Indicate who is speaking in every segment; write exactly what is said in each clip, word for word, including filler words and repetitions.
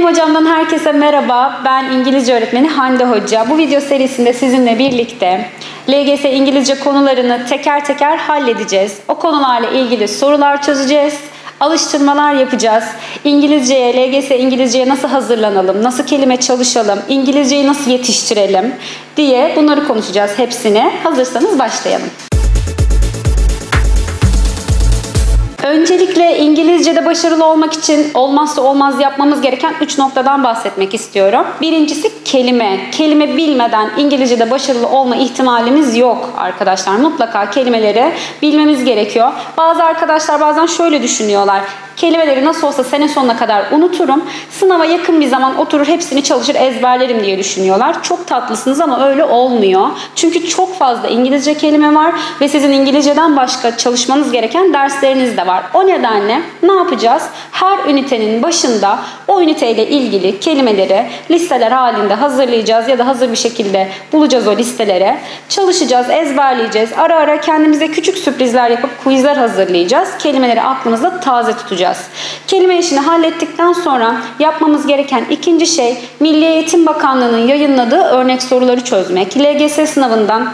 Speaker 1: Hocam'dan herkese merhaba. Ben İngilizce öğretmeni Hande Hoca. Bu video serisinde sizinle birlikte L G S İngilizce konularını teker teker halledeceğiz. O konularla ilgili sorular çözeceğiz. Alıştırmalar yapacağız. İngilizceye, L G S İngilizceye nasıl hazırlanalım, nasıl kelime çalışalım, İngilizceyi nasıl yetiştirelim diye bunları konuşacağız hepsini. Hazırsanız başlayalım. Öncelikle İngilizce'de başarılı olmak için olmazsa olmaz yapmamız gereken üç noktadan bahsetmek istiyorum. Birincisi kelime. Kelime bilmeden İngilizce'de başarılı olma ihtimalimiz yok arkadaşlar. Mutlaka kelimeleri bilmemiz gerekiyor. Bazı arkadaşlar bazen şöyle düşünüyorlar. Kelimeleri nasıl olsa sene sonuna kadar unuturum. Sınava yakın bir zaman oturur hepsini çalışır ezberlerim diye düşünüyorlar. Çok tatlısınız ama öyle olmuyor. Çünkü çok fazla İngilizce kelime var ve sizin İngilizceden başka çalışmanız gereken dersleriniz de var. O nedenle ne yapacağız? Her ünitenin başında o üniteyle ilgili kelimeleri listeler halinde hazırlayacağız ya da hazır bir şekilde bulacağız o listelere. Çalışacağız, ezberleyeceğiz. Ara ara kendimize küçük sürprizler yapıp quizler hazırlayacağız. Kelimeleri aklımızda taze tutacağız. Kelime işini hallettikten sonra yapmamız gereken ikinci şey Milli Eğitim Bakanlığı'nın yayınladığı örnek soruları çözmek. L G S sınavından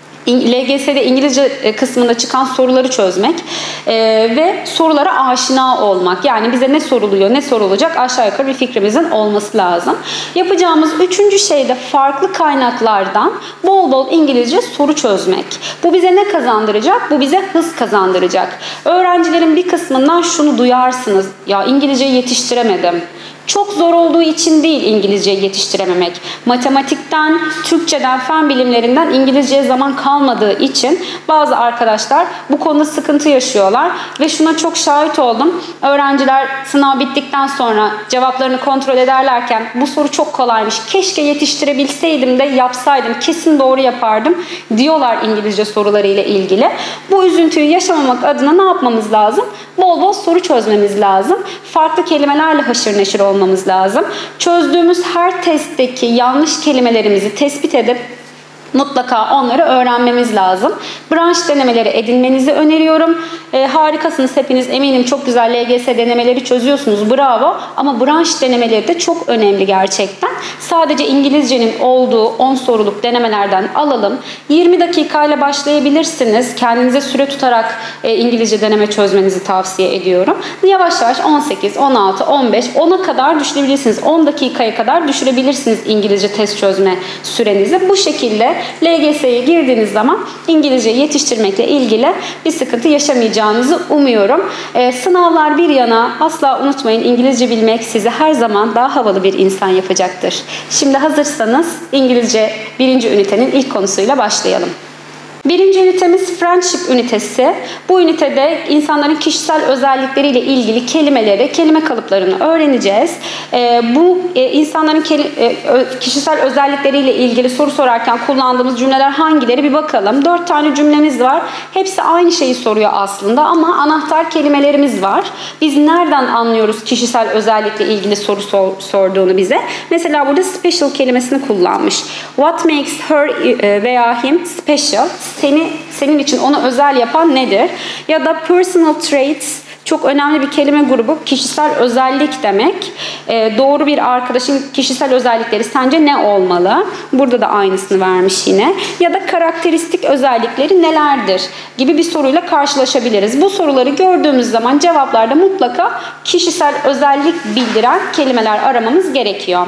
Speaker 1: L G S'de İngilizce kısmında çıkan soruları çözmek ee, ve sorulara aşina olmak. Yani bize ne soruluyor, ne sorulacak aşağı yukarı bir fikrimizin olması lazım. Yapacağımız üçüncü şey de farklı kaynaklardan bol bol İngilizce soru çözmek. Bu bize ne kazandıracak? Bu bize hız kazandıracak. Öğrencilerin bir kısmından şunu duyarsınız. Ya İngilizceyi yetiştiremedim. Çok zor olduğu için değil İngilizceyi yetiştirememek. Matematikten, Türkçeden, fen bilimlerinden İngilizceye zaman kalmadığı için bazı arkadaşlar bu konuda sıkıntı yaşıyorlar. Ve şuna çok şahit oldum. Öğrenciler sınav bittikten sonra cevaplarını kontrol ederlerken bu soru çok kolaymış. Keşke yetiştirebilseydim de yapsaydım. Kesin doğru yapardım diyorlar İngilizce sorularıyla ilgili. Bu üzüntüyü yaşamamak adına ne yapmamız lazım? Bol bol soru çözmemiz lazım. Farklı kelimelerle haşır neşir olmamız lazım. Çözdüğümüz her testteki yanlış kelimelerimizi tespit edip mutlaka onları öğrenmemiz lazım. Branş denemeleri edinmenizi öneriyorum. E, harikasınız hepiniz, eminim çok güzel L G S denemeleri çözüyorsunuz. Bravo. Ama branş denemeleri de çok önemli gerçekten. Sadece İngilizcenin olduğu on soruluk denemelerden alalım. yirmi dakikayla başlayabilirsiniz. Kendinize süre tutarak e, İngilizce deneme çözmenizi tavsiye ediyorum. Yavaş yavaş on sekiz, on altı, on beş, ona kadar düşürebilirsiniz. on dakikaya kadar düşürebilirsiniz İngilizce test çözme sürenizi. Bu şekilde L G S'ye girdiğiniz zaman İngilizce yetiştirmekle ilgili bir sıkıntı yaşamayacağınızı umuyorum. Ee, sınavlar bir yana asla unutmayın, İngilizce bilmek sizi her zaman daha havalı bir insan yapacaktır. Şimdi hazırsanız İngilizce birinci ünitenin ilk konusuyla başlayalım. Birinci ünitemiz Friendship ünitesi. Bu ünitede insanların kişisel özellikleriyle ilgili kelimeleri, kelime kalıplarını öğreneceğiz. Ee, bu e, insanların ke- e, kişisel özellikleriyle ilgili soru sorarken kullandığımız cümleler hangileri bir bakalım. Dört tane cümlemiz var. Hepsi aynı şeyi soruyor aslında ama anahtar kelimelerimiz var. Biz nereden anlıyoruz kişisel özellikle ilgili soru sor- sorduğunu bize? Mesela burada special kelimesini kullanmış. What makes her e, veya him special? Seni, senin için onu özel yapan nedir? Ya da personal traits, çok önemli bir kelime grubu, kişisel özellik demek. Ee, doğru bir arkadaşın kişisel özellikleri sence ne olmalı? Burada da aynısını vermiş yine. Ya da karakteristik özellikleri nelerdir? Gibi bir soruyla karşılaşabiliriz. Bu soruları gördüğümüz zaman cevaplarda mutlaka kişisel özellik bildiren kelimeler aramamız gerekiyor.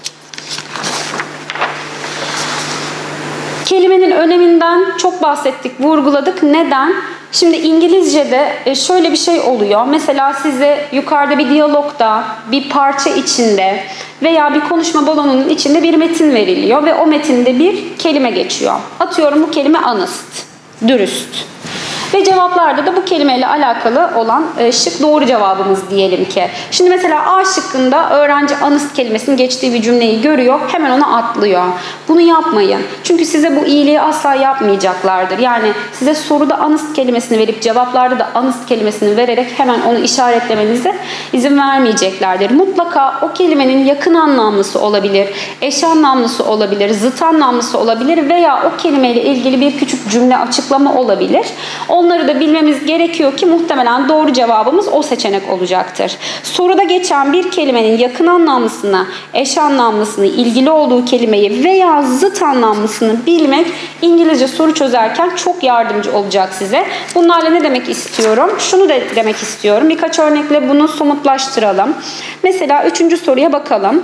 Speaker 1: Kelimenin öneminden çok bahsettik, vurguladık. Neden? Şimdi İngilizce'de şöyle bir şey oluyor. Mesela size yukarıda bir diyalogda, bir parça içinde veya bir konuşma balonunun içinde bir metin veriliyor ve o metinde bir kelime geçiyor. Atıyorum bu kelime honest, dürüst. Ve cevaplarda da bu kelimeyle alakalı olan şık doğru cevabımız diyelim ki. Şimdi mesela A şıkkında öğrenci honest kelimesinin geçtiği bir cümleyi görüyor, hemen ona atlıyor. Bunu yapmayın. Çünkü size bu iyiliği asla yapmayacaklardır. Yani size soruda honest kelimesini verip cevaplarda da honest kelimesini vererek hemen onu işaretlemenize izin vermeyeceklerdir. Mutlaka o kelimenin yakın anlamlısı olabilir, eş anlamlısı olabilir, zıt anlamlısı olabilir veya o kelimeyle ilgili bir küçük cümle açıklama olabilir. O Onları da bilmemiz gerekiyor ki muhtemelen doğru cevabımız o seçenek olacaktır. Soruda geçen bir kelimenin yakın anlamlısını, eş anlamlısını, ilgili olduğu kelimeyi veya zıt anlamlısını bilmek İngilizce soru çözerken çok yardımcı olacak size. Bunlarla ne demek istiyorum? Şunu da demek istiyorum. Birkaç örnekle bunu somutlaştıralım. Mesela üçüncü soruya bakalım.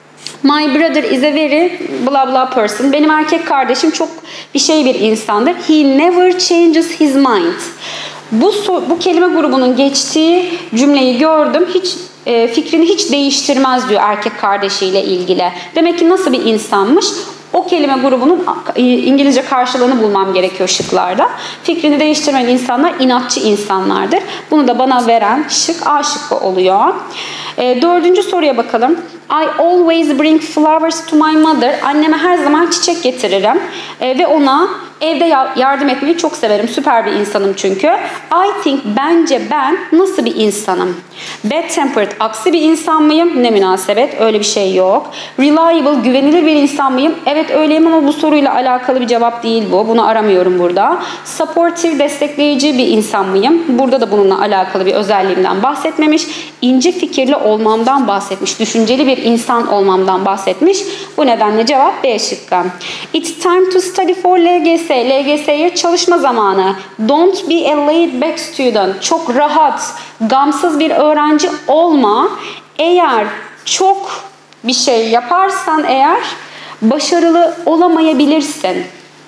Speaker 1: My brother is a very blah blah person. Benim erkek kardeşim çok bir şey bir insandır. He never changes his mind. Bu, bu kelime grubunun geçtiği cümleyi gördüm. Hiç e, fikrini hiç değiştirmez diyor erkek kardeşiyle ilgili. Demek ki nasıl bir insanmış? O kelime grubunun İngilizce karşılığını bulmam gerekiyor şıklarda. Fikrini değiştirmeyen insanlar inatçı insanlardır. Bunu da bana veren şık A şıkkı oluyor. E, dördüncü soruya bakalım. I always bring flowers to my mother. Anneme her zaman çiçek getiririm. E, ve ona evde yardım etmeyi çok severim. Süper bir insanım çünkü. I think, bence ben nasıl bir insanım? Bad tempered, aksi bir insan mıyım? Ne münasebet, öyle bir şey yok. Reliable, güvenilir bir insan mıyım? Evet öyleyim ama bu soruyla alakalı bir cevap değil bu. Bunu aramıyorum burada. Supportive, destekleyici bir insan mıyım? Burada da bununla alakalı bir özelliğimden bahsetmemiş. İnce fikirli olmamdan bahsetmiş. Düşünceli bir insan olmamdan bahsetmiş. Bu nedenle cevap B şıkkı. It's time to study for L G S. L G S'ye çalışma zamanı. Don't be a laid back student. Çok rahat, gamsız bir öğrenci olma. Eğer çok bir şey yaparsan eğer başarılı olamayabilirsin.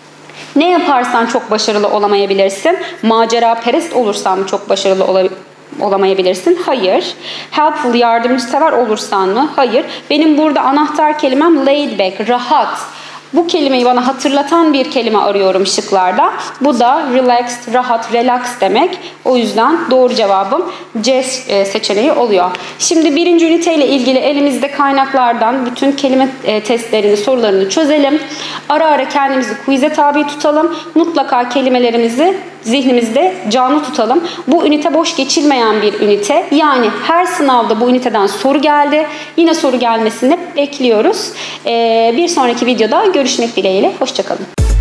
Speaker 1: Ne yaparsan çok başarılı olamayabilirsin. Macera perest olursan mı çok başarılı olabilirsin? Olamayabilirsin. Hayır. Helpful, yardımsever olursan mı? Hayır. Benim burada anahtar kelimem laid back, rahat. Bu kelimeyi bana hatırlatan bir kelime arıyorum şıklarda. Bu da relaxed, rahat, relax demek. O yüzden doğru cevabım C seçeneği oluyor. Şimdi birinci üniteyle ilgili elimizde kaynaklardan bütün kelime testlerini, sorularını çözelim. Ara ara kendimizi quiz'e tabi tutalım. Mutlaka kelimelerimizi zihnimizde canlı tutalım. Bu ünite boş geçilmeyen bir ünite. Yani her sınavda bu üniteden soru geldi. Yine soru gelmesini bekliyoruz. Ee, bir sonraki videoda görüşmek dileğiyle. Hoşça kalın.